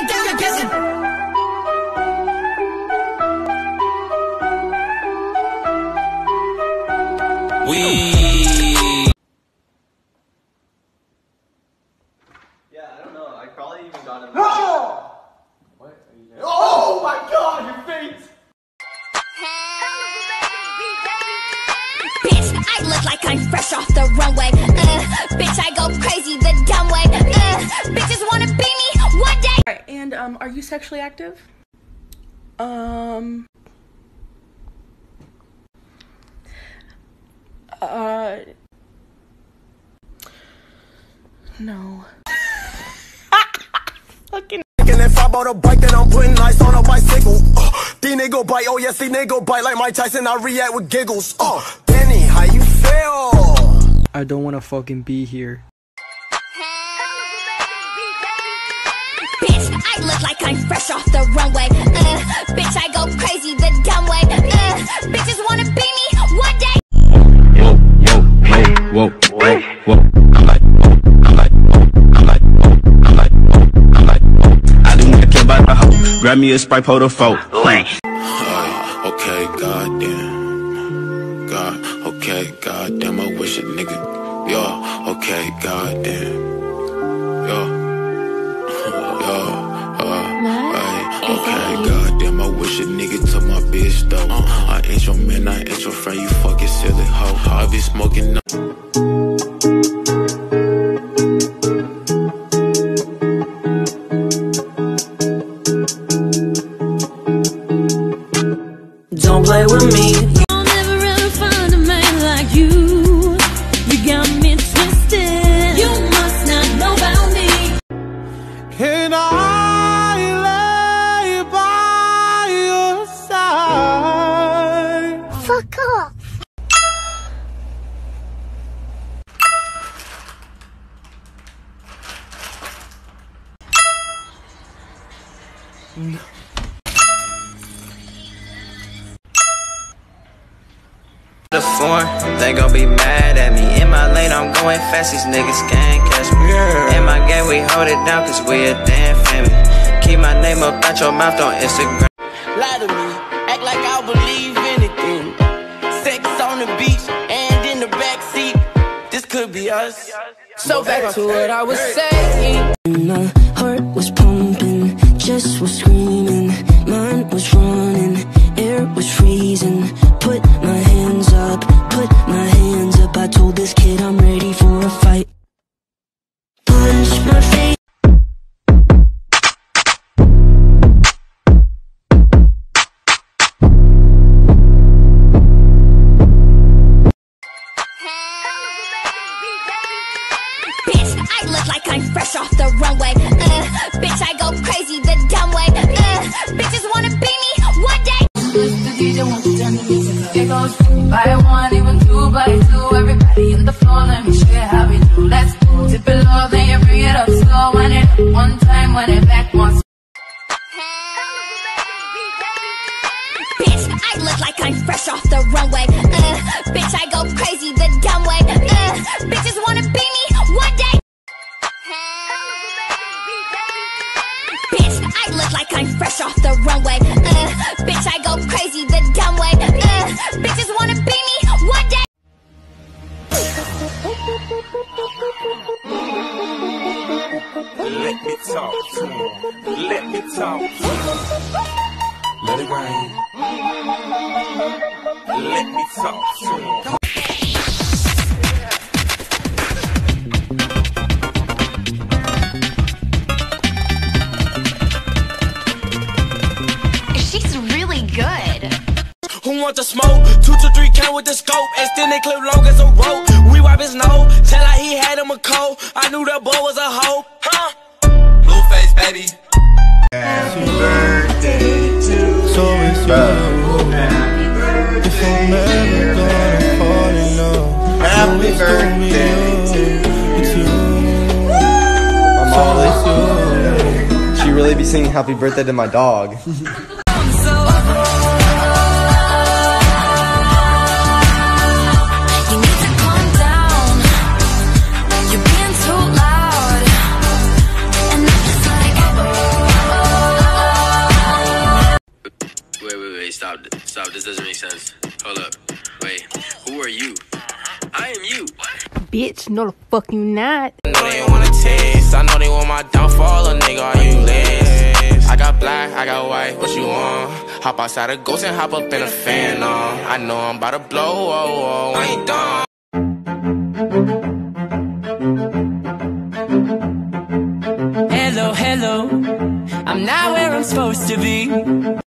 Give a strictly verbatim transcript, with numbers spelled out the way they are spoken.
We. Yeah, I don't know. I probably even got him. Oh! What? Are you there? Oh my God, your face! Bitch, I look like I'm fresh off the runway. Uh, bitch, I go crazy the dumb way. Uh, bitches wanna be me one day. Alright, and um, are you sexually active? Um. Uh. No. Fucking. And if I bought a bike, then I'm putting ice on a bicycle. Uh, these nigga bite, oh yes, these nigga bite like Mike Tyson. I react with giggles. Uh, Benny, how you feel? I don't wanna fucking be here. Bitch, I look like I'm fresh off the runway. Uh, bitch, I go crazy the dumb way. Uh, bitches wanna be me one day. Whoa, whoa, whoa, I'm like, oh, I'm like, oh, I'm like, oh, I'm like, oh, I'm like, oh. I didn't wanna care about the hoe. Grab me a Sprite, pour the folk. Uh, okay, goddamn. God, okay, goddamn. I wish a nigga. Yo, okay, goddamn. Yo, yo, uh, hey, okay, goddamn. I wish a nigga took my bitch though. I ain't your man, I ain't your friend. You fucking silly hoe. I be smoking. Don't play with me. You'll never ever find a man like you. You got me twisted. You must not know about me. And I lay by your side. Fuck off. No. The foreign, they gon' be mad at me. In my lane, I'm going fast, these niggas can't catch me. Yeah. In my game, we hold it down, cause we a damn family. Keep my name up out your mouth on Instagram. Lie to me, act like I believe anything. Sex on the beach and in the backseat. This could be us. So back to what I was saying. My heart was pumping, chest was screaming, mind was running, air was freezing. Put my hands up, put my hands up. I told this kid I'm ready for a fight. Punch my face. Bitch, I look like I'm fresh off the runway. Uh, bitch, I go crazy the dumb way. Uh, bitches wanna be me one day. It goes by one, even two by two. Everybody in the floor, let me show you how we do. Let's go. Tip it low, then you bring it up slow. When it up one time, when it back once. Bitch, I look like I'm fresh off the runway. Uh, bitch, I go crazy the dumb way. Uh, bitches wanna be me one day. Bitch, I look like I'm fresh off the runway. Uh, bitch, I go crazy the dumb way. Uh, bitches wanna be me one day. Let me talk to him. Let me talk to him. Let it rain. Let me talk to him. She's really good. Who want the smoke? Two to three count with the scope. And still they clip long as a rope. We wipe his nose. Tell her he had him a cold. I knew that boy was a hoe. Huh? Blueface, baby. Happy birthday to So it's you. If I'm ever gonna fall in love, Happy birthday to you. my mom. She really be singing happy birthday to my dog. You're being too loud, and I'm just like, oh. are you? I am you. Bitch, no the fuck you not. I know they wanna taste. I know they want my downfall. A nigga, are you list? I got black, I got white. What you want? Hop outside a ghost and hop up in a fan. Uh. I know I'm about to blow. Oh, oh, I ain't done. Hello, hello. I'm not where I'm supposed to be.